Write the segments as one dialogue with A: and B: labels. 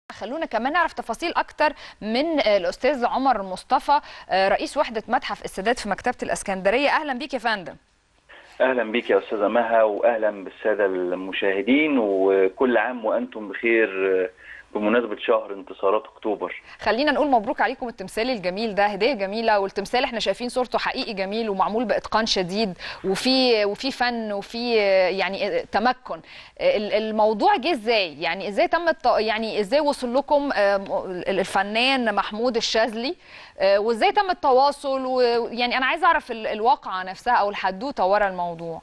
A: خلونا كمان نعرف تفاصيل أكتر من الأستاذ عمر مصطفى، رئيس وحدة متحف السادات في مكتبة الإسكندرية. أهلا بيك يا فندم.
B: أهلا بيك يا أستاذة مها، وأهلا بالسادة المشاهدين، وكل عام وأنتم بخير بمناسبة شهر انتصارات أكتوبر.
A: خلينا نقول مبروك عليكم التمثال الجميل ده، هدية جميلة، والتمثال احنا شايفين صورته حقيقي جميل ومعمول بإتقان شديد، وفي فن وفي يعني تمكن. الموضوع جه ازاي؟ يعني ازاي تم يعني ازاي وصل لكم الفنان محمود الشاذلي، وازاي تم التواصل؟ ويعني انا عايزه اعرف الواقعة نفسها او الحدوتة ورا الموضوع.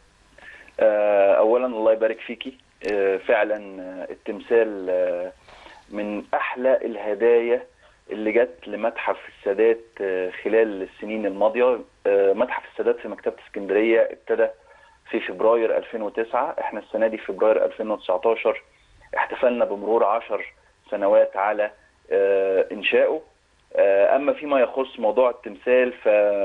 B: أولا الله يبارك فيكي، فعلا التمثال من أحلى الهدايا اللي جت لمتحف السادات خلال السنين الماضية. متحف السادات في مكتبة اسكندرية ابتدى في فبراير 2009، احنا السنة دي في فبراير 2019 احتفلنا بمرور 10 سنوات على إنشائه. أما فيما يخص موضوع التمثال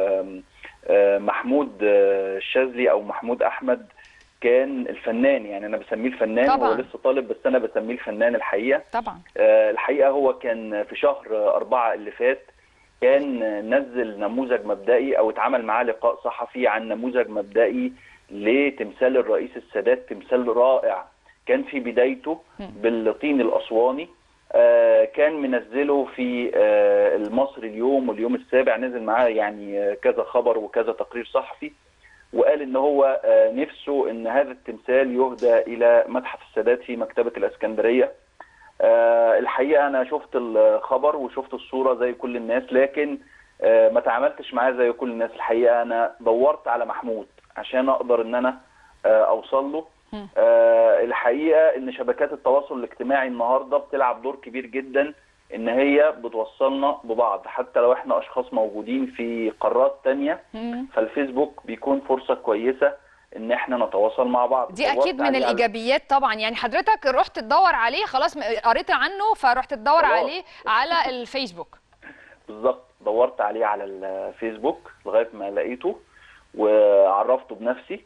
B: فمحمود الشاذلي أو محمود أحمد كان الفنان، يعني أنا بسميه الفنان طبعا. هو لسه طالب بس أنا بسميه الفنان الحقيقة.
A: طبعا
B: الحقيقة هو كان في شهر 4 اللي فات كان نزل نموذج مبدئي أو اتعمل معاه لقاء صحفي عن نموذج مبدئي لتمثال الرئيس السادات. تمثال رائع كان في بدايته بالطين الأسواني، كان منزله في المصري اليوم واليوم السابع، نزل معاه يعني كذا خبر وكذا تقرير صحفي، وقال ان هو نفسه ان هذا التمثال يهدى الى متحف السادات في مكتبة الاسكندرية. الحقيقة انا شفت الخبر وشفت الصورة زي كل الناس، لكن ما تعاملتش معاه زي كل الناس. الحقيقة انا دورت على محمود عشان اقدر ان انا اوصل له. الحقيقة ان شبكات التواصل الاجتماعي النهاردة بتلعب دور كبير جدا، ان هي بتوصلنا ببعض حتى لو احنا اشخاص موجودين في قارات تانية. فالفيسبوك بيكون فرصة كويسة ان احنا نتواصل مع بعض.
A: دي اكيد من الايجابيات طبعا. يعني حضرتك رحت تدور عليه، خلاص قريت عنه فرحت تدور عليه على الفيسبوك.
B: بالظبط، دورت عليه على الفيسبوك لغاية ما لقيته وعرفته بنفسي،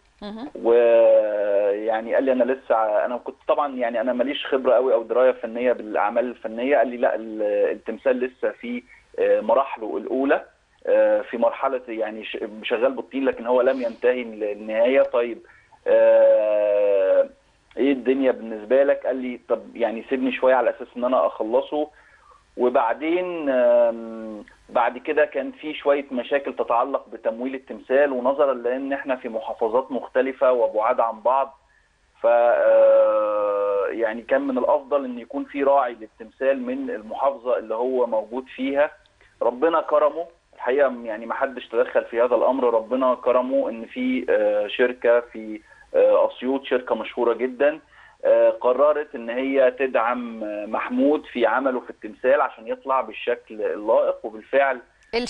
B: ويعني قال لي انا كنت طبعا يعني انا ماليش خبره قوي او درايه فنيه بالاعمال الفنيه. قال لي لا، التمثال لسه في مراحله الاولى، في مرحله يعني شغال بالطين، لكن هو لم ينتهي للنهايه. طيب ايه الدنيا بالنسبه لك؟ قال لي طب يعني سيبني شويه على اساس ان انا اخلصه. وبعدين بعد كده كان في شوية مشاكل تتعلق بتمويل التمثال، ونظرا لان احنا في محافظات مختلفة وبعاد عن بعض، ف يعني كان من الافضل ان يكون في راعي للتمثال من المحافظة اللي هو موجود فيها. ربنا كرمه الحقيقة، يعني ما حدش تدخل في هذا الامر، ربنا كرمه ان في شركة في اسيوط، شركة مشهورة جدا، قررت ان هي تدعم محمود في عمله في التمثال عشان يطلع بالشكل اللائق. وبالفعل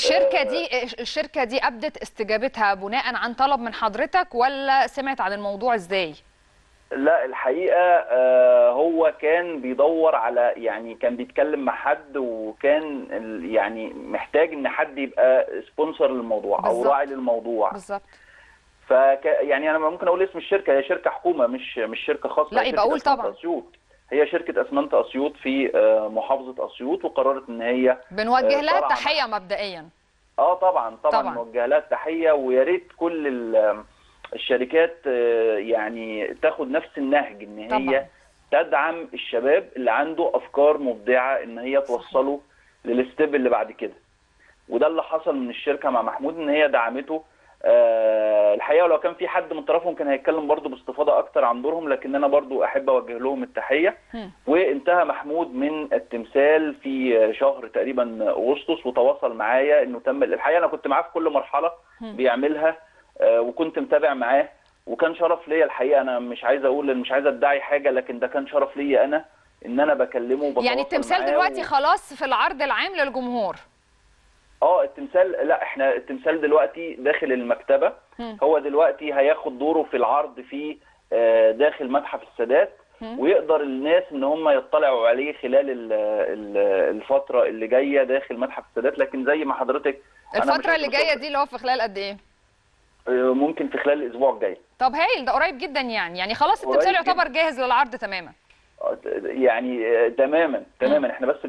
A: الشركة دي ابدت استجابتها بناء عن طلب من حضرتك، ولا سمعت عن الموضوع ازاي؟
B: لا الحقيقة هو كان بيدور على، يعني كان بيتكلم مع حد، وكان يعني محتاج ان حد يبقى سبونسر للموضوع او راعي للموضوع.
A: بالظبط.
B: يعني انا ممكن اقول اسم الشركه، هي شركه حكومه مش شركه خاصه.
A: لا يبقى اقول طبعا
B: أسيوط. هي شركه اسمنت اسيوط في محافظه اسيوط، وقررت ان هي
A: بنوجه لها التحيه مبدئيا.
B: طبعا نوجه لها التحيه، ويا ريت كل الشركات يعني تاخد نفس النهج، ان هي تدعم الشباب اللي عنده افكار مبدعه ان هي توصله للستيب اللي بعد كده. وده اللي حصل من الشركه مع محمود، ان هي دعمته. الحقيقه لو كان في حد من طرفهم كان هيتكلم برضو باستفاضه اكتر عن دورهم، لكن انا برضو احب اوجه لهم التحيه. وانتهى محمود من التمثال في شهر تقريبا اغسطس، وتواصل معايا انه تم. الحقيقه انا كنت معاه في كل مرحله بيعملها، وكنت متابع معاه، وكان شرف ليا الحقيقه. انا مش عايز ادعي حاجه، لكن ده كان شرف ليا انا ان انا بكلمه وبتواصل معاه.
A: يعني التمثال دلوقتي خلاص في العرض العام للجمهور؟
B: التمثال، لا احنا التمثال دلوقتي داخل المكتبة. هو دلوقتي هياخد دوره في العرض في داخل متحف السادات، ويقدر الناس ان هم يطلعوا عليه خلال الفترة اللي جاية داخل متحف السادات. لكن زي ما حضرتك،
A: الفترة اللي جاية دي اللي هو في خلال قد ايه؟
B: ممكن في خلال الاسبوع الجاي.
A: طب هايل، ده قريب جدا. يعني خلاص التمثال يعتبر جاهز للعرض تماما.
B: يعني تماما. احنا بس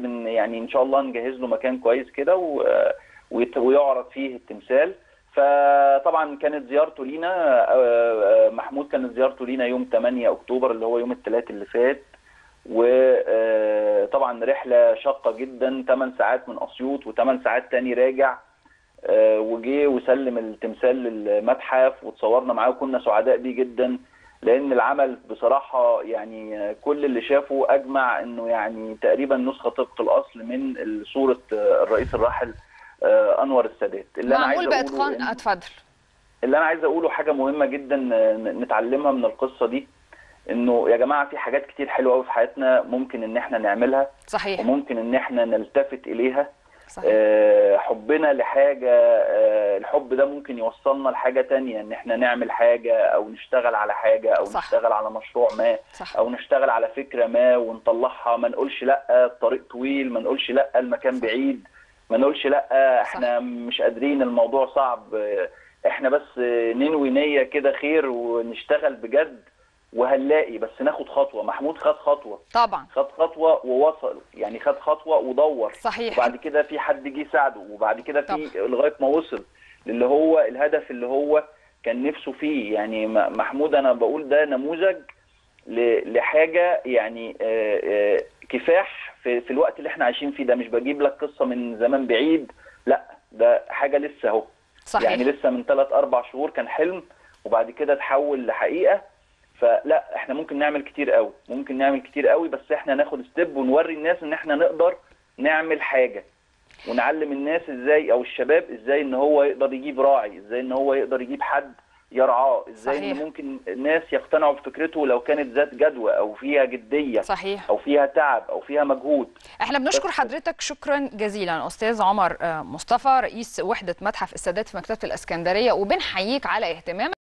B: يعني ان شاء الله نجهز له مكان كويس كده ويعرض فيه التمثال. فطبعا كانت زيارته لينا محمود، كانت زيارته لينا يوم 8 اكتوبر اللي هو يوم الثلاث اللي فات، وطبعا رحله شاقه جدا، 8 ساعات من اسيوط و8 ساعات تاني راجع، وجي وسلم التمثال للمتحف وتصورنا معاه، وكنا سعداء بيه جدا لان العمل بصراحه يعني كل اللي شافه اجمع انه يعني تقريبا نسخه طبق الاصل من صوره الرئيس الراحل انور السادات. اللي انا عايز
A: معمول باتقان. اتفضل.
B: اللي انا عايز اقوله حاجه مهمه جدا نتعلمها من القصه دي، انه يا جماعه في حاجات كتير حلوه قوي في حياتنا ممكن ان احنا نعملها.
A: صحيح.
B: وممكن ان احنا نلتفت اليها.
A: صحيح.
B: حبنا لحاجه، الحب ده ممكن يوصلنا لحاجه تانية، ان احنا نعمل حاجه او نشتغل على حاجه او
A: صح.
B: نشتغل على مشروع ما.
A: صح.
B: او نشتغل على فكره ما ونطلعها، ما نقولش لا الطريق طويل، ما نقولش لا المكان بعيد، ما نقولش لا احنا مش قادرين الموضوع صعب، احنا بس ننوي نية كده خير ونشتغل بجد وهنلاقي، بس ناخد خطوة. محمود خد خطوة
A: طبعا،
B: خد خطوة ووصل، يعني خد خطوة ودور.
A: صحيح.
B: وبعد كده في حد جه يساعده، وبعد كده في
A: طبعا.
B: لغاية ما وصل للي هو الهدف اللي هو كان نفسه فيه. يعني محمود انا بقول ده نموذج لحاجة يعني كفاح في الوقت اللي احنا عايشين فيه ده. مش بجيب لك قصة من زمان بعيد، لا ده حاجة لسه اهو.
A: صحيح.
B: يعني لسه من 3-4 شهور كان حلم وبعد كده تحول لحقيقة. فلا احنا ممكن نعمل كتير قوي، ممكن نعمل كتير قوي، بس احنا ناخد ستيب ونوري الناس ان احنا نقدر نعمل حاجة، ونعلم الناس ازاي او الشباب ازاي ان هو يقدر يجيب راعي، ازاي ان هو يقدر يجيب حد يرعاه، ازاي
A: صحيح.
B: ان ممكن الناس يقتنعوا بفكرته لو كانت ذات جدوى او فيها جدية.
A: صحيح.
B: او فيها تعب او فيها مجهود.
A: احنا بنشكر حضرتك شكرا جزيلا استاذ عمر مصطفى، رئيس وحدة متحف السادات في مكتبة الاسكندرية، وبنحييك على اهتمامك